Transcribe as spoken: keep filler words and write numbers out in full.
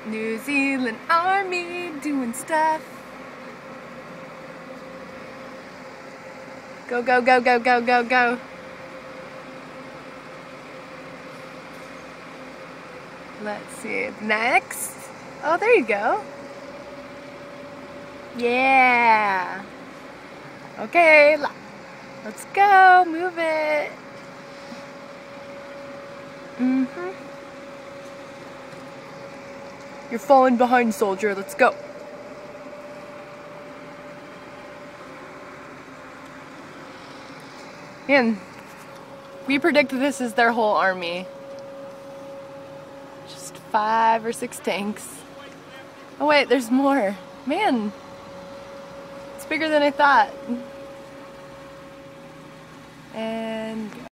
New Zealand Army doing stuff. Go, go, go, go, go, go, go. Let's see. Next. Oh, there you go. Yeah. Okay, let's go. Move it. Mm-hmm. You're falling behind, soldier. Let's go. Man, we predict this is their whole army. Just five or six tanks. Oh wait, there's more. Man, it's bigger than I thought. And